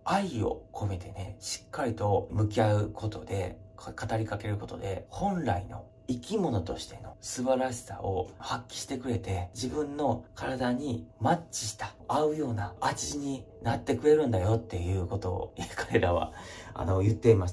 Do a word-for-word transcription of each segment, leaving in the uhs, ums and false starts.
愛を込めてね、しっかりと向き合うことで、語りかけることで、本来の生き物としての素晴らしさを発揮してくれて、自分の体にマッチした、合うような味になってくれるんだよっていうことを彼らはあの言っていました。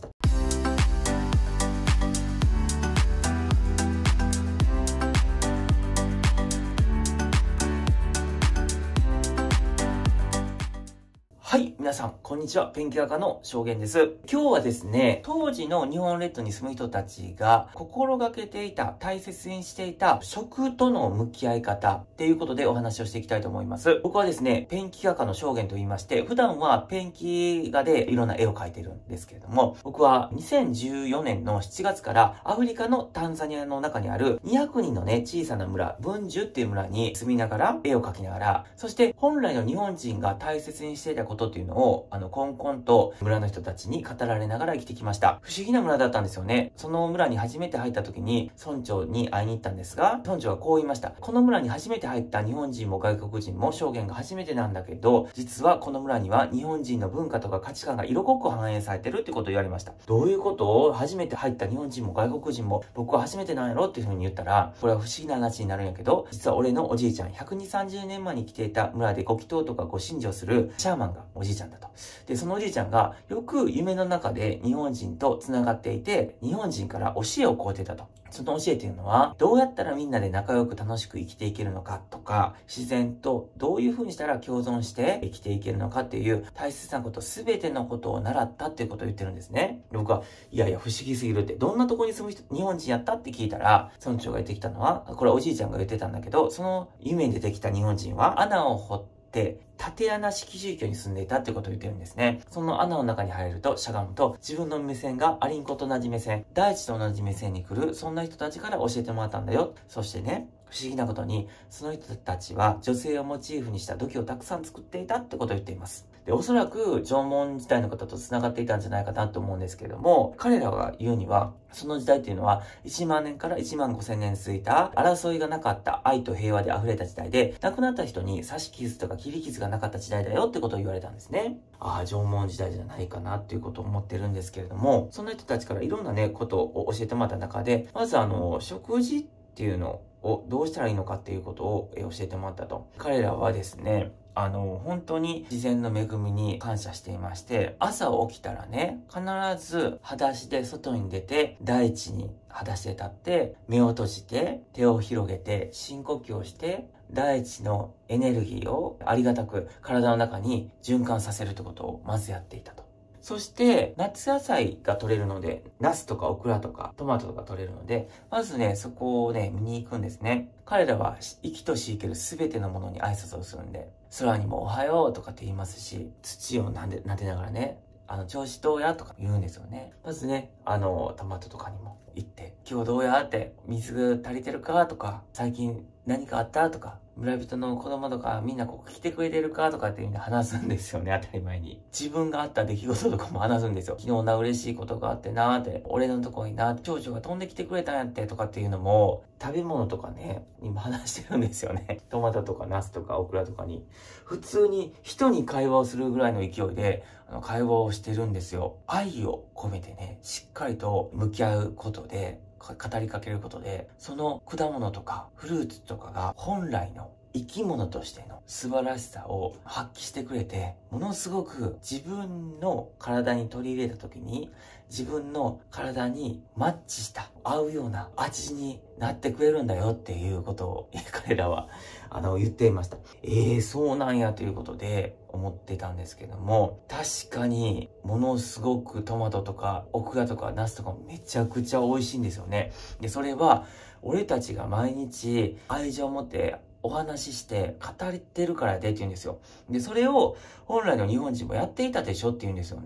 はい、皆さん、こんにちは。ペンキ画家の証言です。今日はですね、当時の日本列島に住む人たちが心がけていた、大切にしていた食との向き合い方っていうことでお話をしていきたいと思います。僕はですね、ペンキ画家の証言と言いまして、普段はペンキ画でいろんな絵を描いてるんですけれども、僕はにせんじゅうよねんのしちがつからアフリカのタンザニアの中にあるにひゃくにんのね、小さな村、ブンジュっていう村に住みながら、絵を描きながら、そして本来の日本人が大切にしていたことっていうのを、あの、コンコンと村の人たちに語られながら生きてきました。不思議な村だったんですよね。その村に初めて入った時に、村長に会いに行ったんですが、村長はこう言いました。この村に初めて入った日本人も外国人も証言が初めてなんだけど、実はこの村には日本人の文化とか価値観が色濃く反映されてるってことを言われました。どういうことを初めて入った日本人も外国人も僕は初めてなんやろっていうふうに言ったら、これは不思議な話になるんやけど、実は俺のおじいちゃん、ひゃくにじゅう、さんじゅうねんまえに来ていた村でご祈祷とかご信条するシャーマンがおじいちゃんだと。で、そのおじいちゃんがよく夢の中で日本人と繋がっていて、日本人から教えを請うてたと。その教えというのは、どうやったらみんなで仲良く楽しく生きていけるのかとか、自然とどういう風にしたら共存して生きていけるのかっていう大切なこと、すべてのことを習ったっていうことを言ってるんですね。僕は、いやいや不思議すぎるって、どんなとこに住む人、日本人やったって聞いたら、村長が言ってきたのは、これはおじいちゃんが言ってたんだけど、その夢に出てきた日本人は穴を掘って、で、縦穴式住居に住んでいたってことを言ってるんですね。その穴の中に入るとしゃがむと自分の目線がアリンコと同じ目線、大地と同じ目線に来る、そんな人たちから教えてもらったんだよ。そしてね、不思議なことに、その人たちは女性をモチーフにした土器をたくさん作っていたってことを言っています。で、おそらく縄文時代の方と繋がっていたんじゃないかなと思うんですけれども、彼らが言うには、その時代っていうのはいちまんねんからいちまんごせんねん続いた争いがなかった愛と平和で溢れた時代で、亡くなった人に刺し傷とか切り傷がなかった時代だよってことを言われたんですね。ああ、縄文時代じゃないかなっていうことを思ってるんですけれども、その人たちからいろんなね、ことを教えてもらった中で、まずあの、食事っていうのをどうしたらいいのかっていうことを教えてもらったと。彼らはですね、あの、本当に自然の恵みに感謝していまして、朝起きたらね、必ず裸足で外に出て、大地に裸足で立って、目を閉じて、手を広げて、深呼吸をして、大地のエネルギーをありがたく体の中に循環させるってことをまずやっていたと。そして、夏野菜が取れるので、ナスとかオクラとかトマトとか取れるので、まずね、そこをね、見に行くんですね。彼らは生きとし生ける全てのものに挨拶をするんで、空にもおはようとかって言いますし、土を撫で、撫でながらね、あの、調子どうやとか言うんですよね。まずね、あの、トマトとかにも行って、今日どうやって、水足りてるかとか、最近何かあったとか、村人の子供とかみんなここ来てくれてるかとかってみんな話すんですよね、当たり前に。自分があった出来事とかも話すんですよ。昨日な嬉しいことがあってなーって、俺のとこにな、蝶々が飛んできてくれたんやってとかっていうのも、食べ物とかね、にも話してるんですよね。トマトとかナスとかオクラとかに。普通に人に会話をするぐらいの勢いで、あの会話をしてるんですよ。愛を込めてね、しっかりと向き合うことで、語りかけることで、その果物とかフルーツとかが本来の生き物としての素晴らしさを発揮してくれて、ものすごく自分の体に取り入れた時に、自分の体にマッチした合うような味になってくれるんだよっていうことを彼らはあの言っていました。えー、そうなんやということで思ってたんですけども、確かにものすごくトマトとかオクラとかナスとかめちゃくちゃ美味しいんですよね。で、それは俺たちが毎日愛情を持ってお話しして語ってるからでって言うんですよ。で、それを本来の日本人もやっていたでしょって言うんですよね。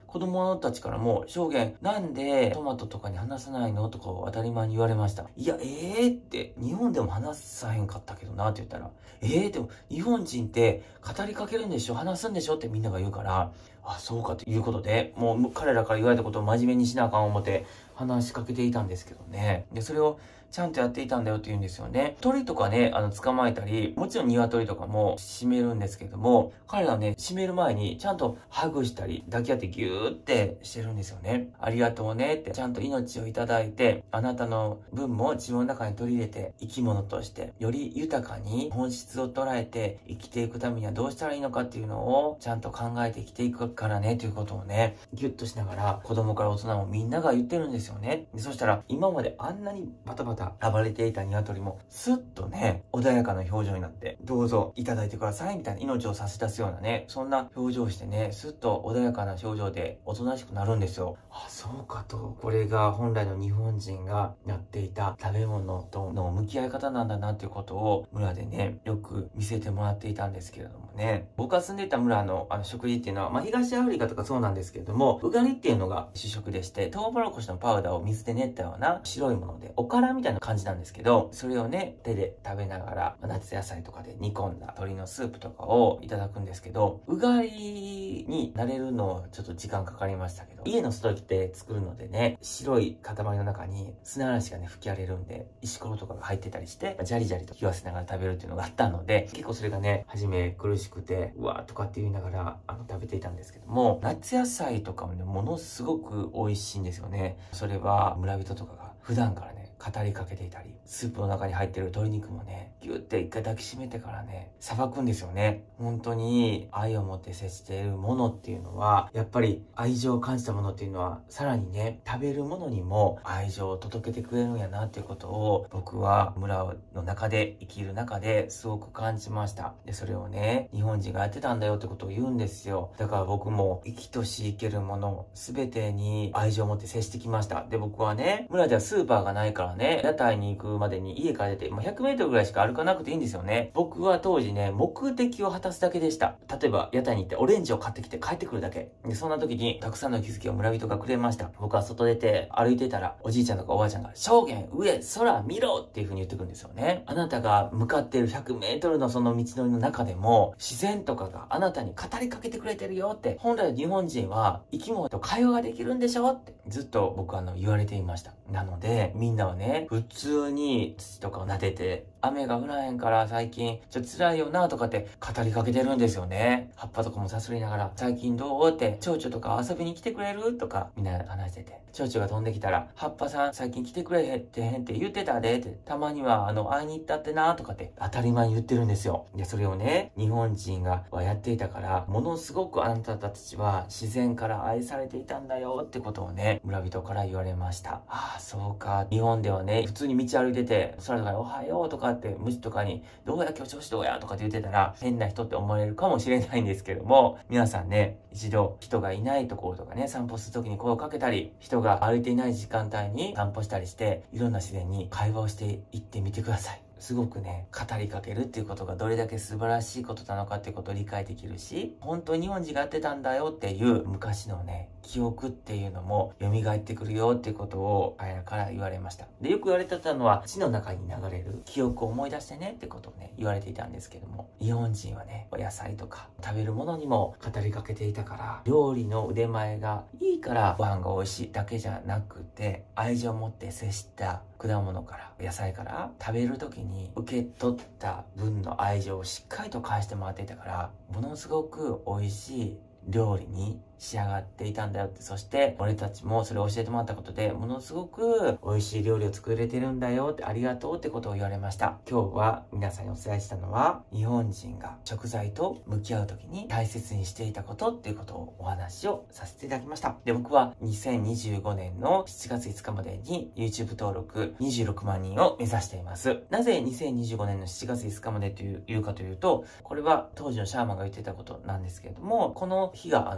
子供たちからも、証言、なんでトマトとかに話さないのとかを当たり前に言われました。いや、えーって、日本でも話さへんかったけどなって言ったら、えーでも、日本人って語りかけるんでしょ、話すんでしょってみんなが言うから、あ、そうかということで、もう彼らから言われたことを真面目にしなあかん思って話しかけていたんですけどね。で、それをちゃんとやっていたんだよって言うんですよね。鳥とかね、あの、捕まえたり、もちろん鶏とかも締めるんですけども、彼らはね、締める前にちゃんとハグしたり、抱き合ってギューってしてるんですよね。ありがとうねって、ちゃんと命をいただいて、あなたの分も自分の中に取り入れて、生き物として、より豊かに本質を捉えて生きていくためにはどうしたらいいのかっていうのを、ちゃんと考えて生きていくからね、ということをね、ギュッとしながら、子供から大人もみんなが言ってるんですよね。でそしたら、今まであんなにバタバタ暴れていた鶏も、スッとね、穏やかな表情になって、どうぞいただいてください、みたいな命を差し出すようなね、そんな表情をしてね、スッと穏やかな表情でおとなしくなるんですよ。あ、そうかと。これが本来の日本人がやっていた食べ物との向き合い方なんだなっていうことを、村でね、よく見せてもらっていたんですけれどもね。僕が住んでいた村のあの食事っていうのは、まあ、東アフリカとかそうなんですけれども、ウガリっていうのが主食でして、トウモロコシのパウダーを水で練ったような白いもので、おからみたいな感じなんですけど、それをね、手で食べながら、まあ、夏野菜とかで煮込んだ鶏のスープとかをいただくんですけど、ウガリになれるのはちょっと時間かかりましたけど、家の外で作るのでね、白い塊の中に砂嵐がね、吹き荒れるんで、石ころとかが入ってたりして、ジャリジャリと言わせながら食べるっていうのがあったので、結構それがね、初め苦しくて、うわーとかって言いながら、あの、食べていたんですけども、夏野菜とかもね、ものすごく美味しいんですよね。それは村人とかが普段からね、語りかけていたり、スープの中に入ってる鶏肉もね、ギュッて一回抱きしめてからね、さばくんですよね。本当に愛を持って接しているものっていうのは、やっぱり愛情を感じたものっていうのは、さらにね、食べるものにも愛情を届けてくれるんやなっていうことを、僕は村の中で生きる中ですごく感じました。で、それをね、日本人がやってたんだよってことを言うんですよ。だから僕も生きとし生けるもの、すべてに愛情を持って接してきました。で、僕はね、村ではスーパーがないからね、屋台に行くまでに家から出て、まあ、ひゃくメートルぐらいしか歩かなくていいんですよね。僕は当時ね、目的を果たすだけでした。例えば、屋台に行ってオレンジを買ってきて帰ってくるだけ。で、そんな時にたくさんの気づきを村人がくれました。僕は外出て歩いてたら、おじいちゃんとかおばあちゃんが、証言、上、空、見ろっていう風に言ってくるんですよね。あなたが向かっているひゃくメートルのその道のりの中でも、自然とかがあなたに語りかけてくれてるよって、本来日本人は生き物と会話ができるんでしょって、ずっと僕はあの言われていました。なので、みんなはね、普通に土とかを撫でて、雨が降らへんから最近ちょっと辛いよなとかって語りかけてるんですよね。葉っぱとかもさすりながら、最近どうって、蝶々とか遊びに来てくれるとか、みんな話してて。蝶々が飛んできたら、葉っぱさん最近来てくれへんってへんって言ってたでって、たまにはあの、会いに行ったってなとかって当たり前に言ってるんですよ。で、それをね、日本人がやっていたから、ものすごくあなたたちは自然から愛されていたんだよってことをね、村人から言われました。ああ、そうか。日本ではね、普通に道歩いてて、空とかにおはようとかって虫とかに、どうや今日調子どうやとかって言ってたら、変な人って思われるかもしれないんですけども、皆さんね、一度人がいないところとかね、散歩するときに声をかけたり、人が歩いていない時間帯に散歩したりして、いろんな自然に会話をしていってみてください。すごくね、語りかけるっていうことがどれだけ素晴らしいことなのかっていうことを理解できるし、本当に日本人がやってたんだよっていう昔のね、記憶っていうのも蘇ってくるよっていうことを彼らから言われました。で、よく言われてたのは、血の中に流れる記憶を思い出してねってことをね、言われていたんですけども、日本人はね、お野菜とか食べるものにも語りかけていたから、料理の腕前がいいからご飯が美味しいだけじゃなくて、愛情を持って接した果物から野菜から食べる時に受け取った分の愛情をしっかりと返してもらっていたから、ものすごく美味しい料理に仕上がっていたんだよって、そして俺たちもそれを教えてもらったことでものすごく美味しい料理を作れてるんだよって、ありがとうってことを言われました。今日は皆さんにお伝えしたのは、日本人が食材と向き合う時に大切にしていたことっていうことをお話をさせていただきました。で、僕はにせんにじゅうごねんのしちがついつかまでに YouTube 登録にじゅうろくまんにんを目指しています。なぜにせんにじゅうごねんのしちがついつかまでというかというと、これは当時のシャーマンが言ってたことなんですけれども、この日があの分岐点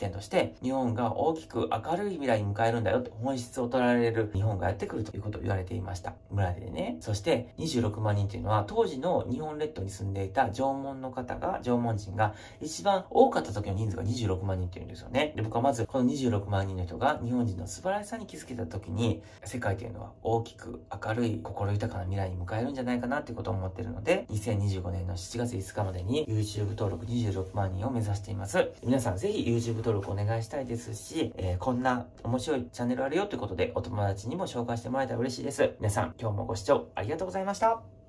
言として、日本が大きく明るい未来に迎えるんだよと、本質を捉えられる日本がやってくるということを言われていました。村でね。そしてにじゅうろくまんにんというのは、当時の日本列島に住んでいた縄文の方が、縄文人が一番多かった時の人数がにじゅうろくまんにんっていうんですよね。で、僕はまずこのにじゅうろくまんにんの人が日本人の素晴らしさに気づけた時に、世界というのは大きく明るい心豊かな未来に迎えるんじゃないかなっていうことを思っているので、にせんにじゅうごねんのしちがついつかまでに YouTube 登録にじゅうろくまんにんを目指しています。皆さんぜひ YouTube 登録お願いしたいですし、えー、こんな面白いチャンネルあるよということでお友達にも紹介してもらえたら嬉しいです。皆さん今日もご視聴ありがとうございました。